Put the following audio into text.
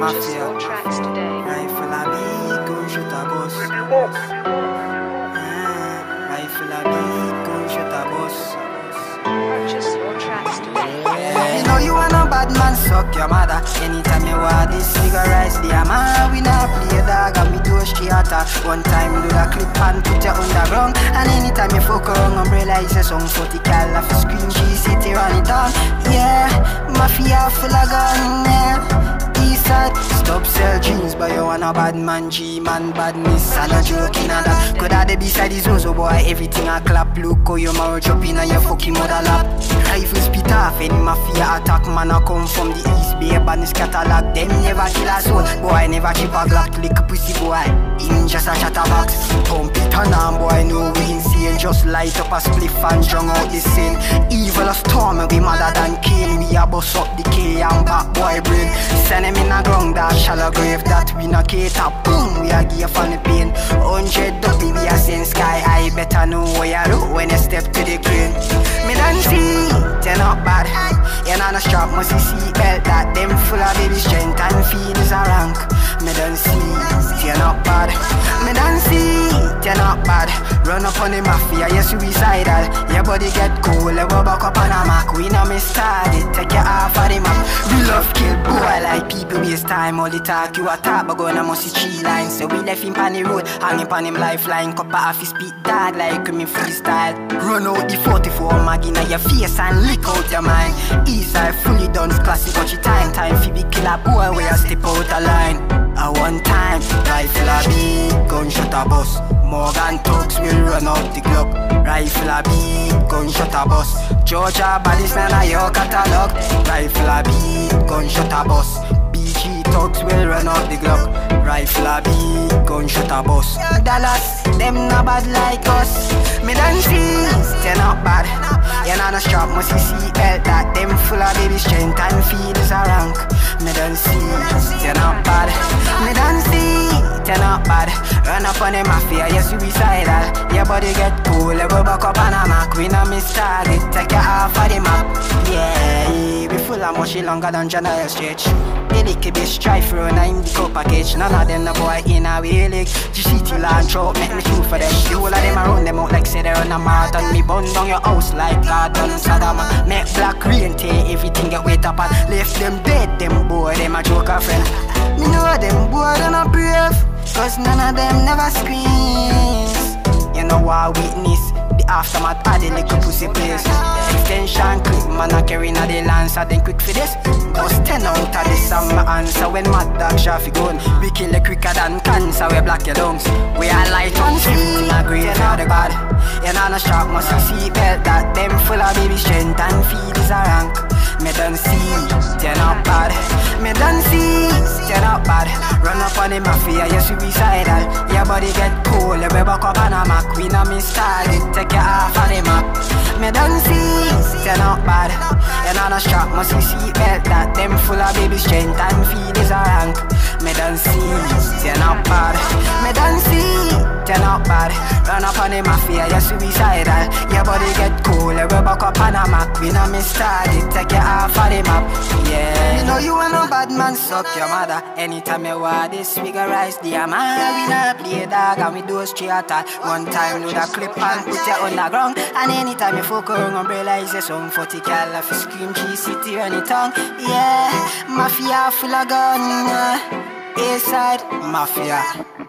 mafia. Tracks today. Rifle a beat, gunshot a bus. Rifle a beat, gunshot a bus. Purchase your tracks today. You know you want a bad man, suck your mother. Anytime you want this cigarettes, the man we not play dog and we do a theater. One time do a clip and put you underground. And anytime you fuck around, umbrella is a song 40 cal off a screen, she city run it down. Yeah, mafia full of gun, yeah. Eastside, stop sell jeans, but you want a bad man, G-man badness. I'm not joking at that. Could have the beside his nose, oh boy, everything I clap. Look how your marrow dropping and your fucking mother lap. Rifle spit off, any mafia attack. Man I come from the east, be a badness catalog. Them never kill a soul, boy, never keep a glock. Lick a pussy boy, in just a chatterbox. Pump it on arm, boy, no we insane. Just light up a spliff and drunk out the scene. Evil a storm, and we madder than Cain. We a bust up the K and back boy brain. Send him in a ground, that shallow grave that we no cater. Boom, we a give on the pain. 100 dopey, we a send sky high. Better know what you do when you step to the crane. Me done see, they're not bad. You know no strap, must see seatbelt. That them full of baby strength and feelings a rank. Me done see, they're not bad. Me done see, they're not bad. Run up on the mafia, you suicidal. Your body get cool, you go back up on a Mac. We know me started, take you off of the map. We love kill boy like people waste time. All the talk you attack, but gonna must see 3 lines. So we left him on the road, hanging on him lifeline. Cup off his speed dog like me freestyle. Run out the 44 mag in your face and lick out your mind. Eastside fully done, classic watch your time. Time for big killer boy where you step out a line. A one time, rifle a beat, gunshot a bus. Morgan thugs will run out the clock. Rifle a beat, gunshot a bus. Georgia baddies none of your catalog. Rifle a beat, gunshot a bus. BG thugs will run out the clock. Rifle a beat, gunshot a bus. Dallas, them not bad like us. Me done see, they're not bad. You know no strap, must see seatbelt. That them full of baby strength and feelings a rank. Me done see, they're not bad. Me done see, they're not bad. Run up on the mafia, you suicidal. Your body get cool, you go back up on a Mac. We know me started, take you off of the map. Yeah, we full of mushy longer than John Isle stretch. The licky bitch try for a in the cup package. None of them the boy in a wheel leg. GCT launch out, make me true for them. The whole of them around them out like say they're on a marathon. Me bun down your house like God done Saddam. Make black rain take everything get wet up and left them dead. Them boy, them a joker friend. Me know them boy they not brave, cause none of them never screams. You know I witness the aftermath of the little pussy place. Extension clip, man I carry na the lance. I then quick for this, bust 10 out of this and my answer. When mad dog traffic gun, we kill you quicker than cancer. We block your lungs, we are light on sleep in a grave for the God. You know no strap, must see seatbelt. That them full of baby strength and feelings a rank. Me done see, they're not bad. Me done see, they're not bad. Run up on the mafia, you suicidal. Your body get cool, you back up on a Mac. We know me started, take you off of the map. Me done see, they're not bad. You know no strap, must see seatbelt. That them full of baby strength and feelings a rank. Me done see, they're not bad. Me done see, they're not bad. Run up on the mafia, you suicidal. Your body get cool, you back up on a Mac. We know me started, take you off of the map. Yeah, you know you want no bad man, suck your mother. Anytime you want this, we go rise the man. We not play dog and we do a straight attack. One time do the clip and put you on the ground. And anytime you fuck around, umbrella is a song 40 cal off a scream, G-City run it tongue. Yeah, mafia full of gun. Eastside mafia.